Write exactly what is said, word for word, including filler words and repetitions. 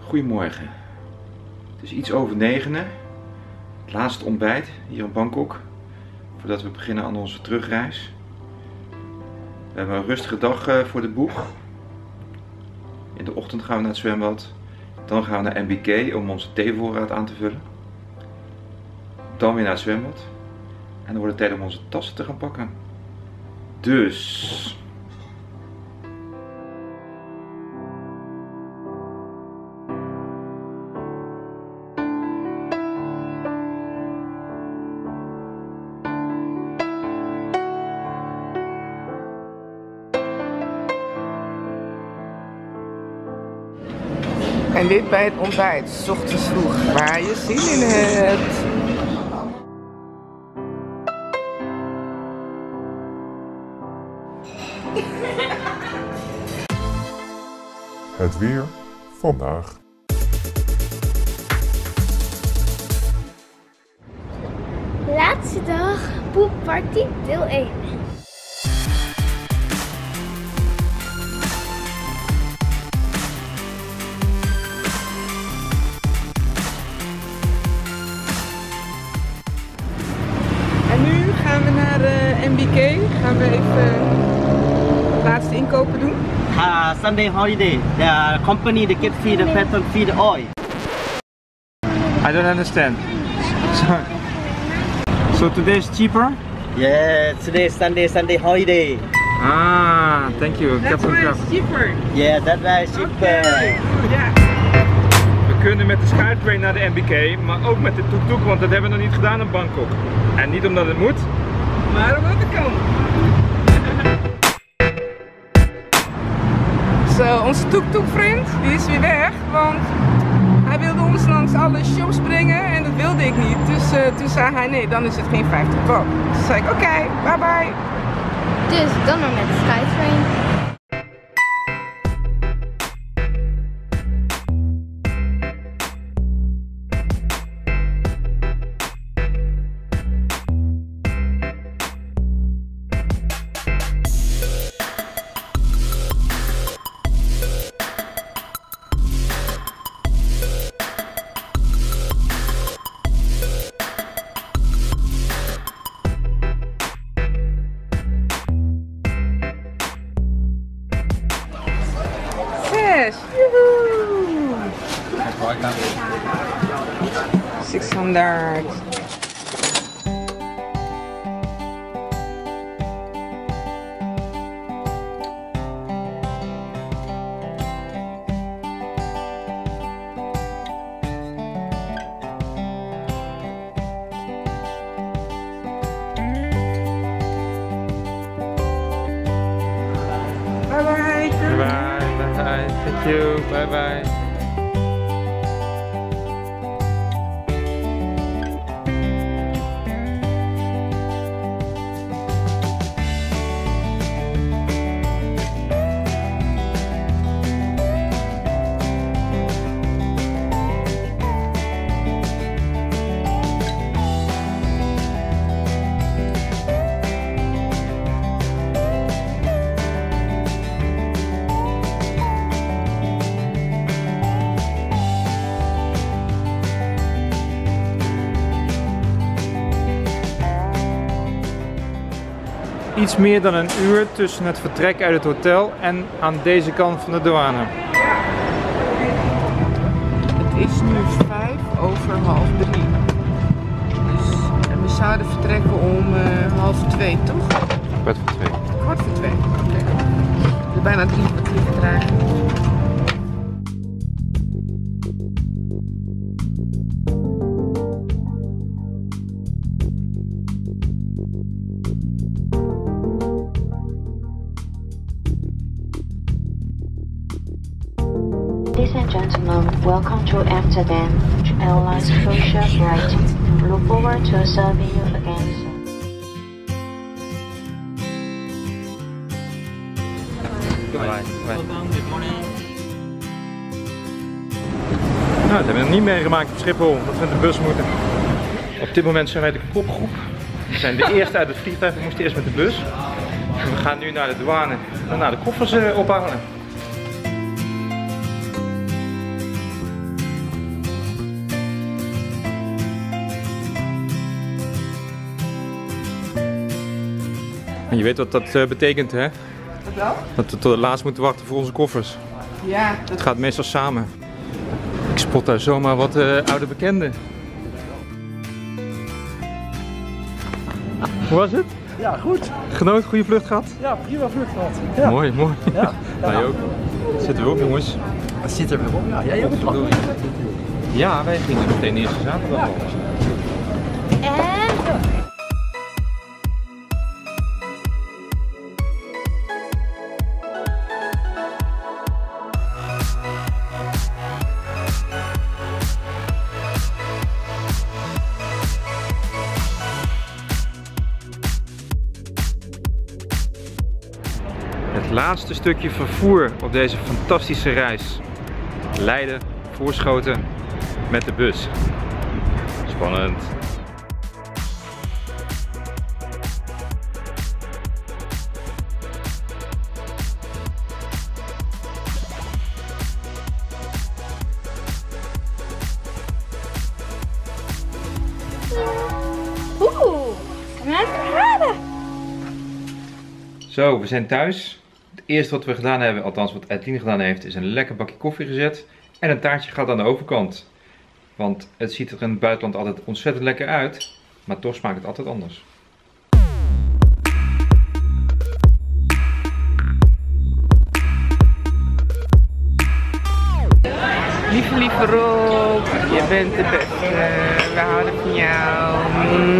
Goedemorgen. Het is iets over negenen. Het laatste ontbijt hier in Bangkok. Voordat we beginnen aan onze terugreis. We hebben een rustige dag voor de boeg. In de ochtend gaan we naar het zwembad. Dan gaan we naar M B K om onze theevoorraad aan te vullen. Dan weer naar het zwembad. En dan wordt het tijd om onze tassen te gaan pakken. Dus... En dit bij het ontbijt, 's ochtends vroeg, waar je zin in hebt. Het weer vandaag. Laatste dag, poepparty deel één. En nu gaan we naar uh, M B K. Gaan we even uh, laatste inkopen doen. Uh, Sunday holiday. The company, the kid feed, the pattern feed, the oil. I don't understand. So, so today is cheaper? Yeah, today is Sunday, Sunday holiday. Ah, thank you. That's why it's cheaper. Yeah, that's why it's cheaper. Okay. Yeah. We kunnen met de Skytrain naar de M B K, maar ook met de tuk-tuk, want dat hebben we nog niet gedaan in Bangkok. En niet omdat het moet, Maar omdat het kan. Zo, onze tuk-tuk vriend, die is weer weg, want hij wilde ons langs alle shows brengen en dat wilde ik niet. Dus uh, toen zei hij nee, dan is het geen vijftig pop. Toen zei ik oké, okay, bye bye. Dus dan maar met de Skytrain. zeshonderd. Bye bye. bye bye, thank you, bye bye. Iets meer dan een uur tussen het vertrek uit het hotel en aan deze kant van de douane. Het is nu vijf over half drie. Dus, en we zouden vertrekken om uh, half twee, toch? Kwart voor twee. Kwart voor twee, oké. Okay. Dus bijna drie kwartier vertraging. Ladies and gentlemen, welcome to Amsterdam Airlines social flight. Look forward to serving you again soon. Bye. Bye. Nou, dat hebben we nog niet meegemaakt op Schiphol, dat we met de bus moeten. Op dit moment zijn wij de kopgroep. We zijn de eerste uit het vliegtuig, we moesten eerst met de bus. En we gaan nu naar de douane en naar de koffers ophalen. En je weet wat dat uh, betekent, hè? Wat wel? Dat we tot het laatst moeten wachten voor onze koffers. Ja, dat Het gaat meestal samen. Ik spot daar zomaar wat uh, oude bekenden. Hoe was het? Ja, goed. Genoten, goede vlucht gehad? Ja, prima vlucht gehad. Ja. Mooi, mooi. Ja. Wij ook. Zitten we op, jongens? Het zit er weer op. Ja, jij ook. Doei. Ja, wij gingen zo meteen eerste zaterdag al. En... Het laatste stukje vervoer op deze fantastische reis. Leiden, Voorschoten met de bus. Spannend. Oeh, met graden. Zo, we zijn thuis. Het eerste wat we gedaan hebben, althans wat Adeline gedaan heeft, is een lekker bakje koffie gezet. En een taartje gaat aan de overkant. Want het ziet er in het buitenland altijd ontzettend lekker uit. Maar toch smaakt het altijd anders. Lieve, lieve Rob, je bent de beste. We houden van jou.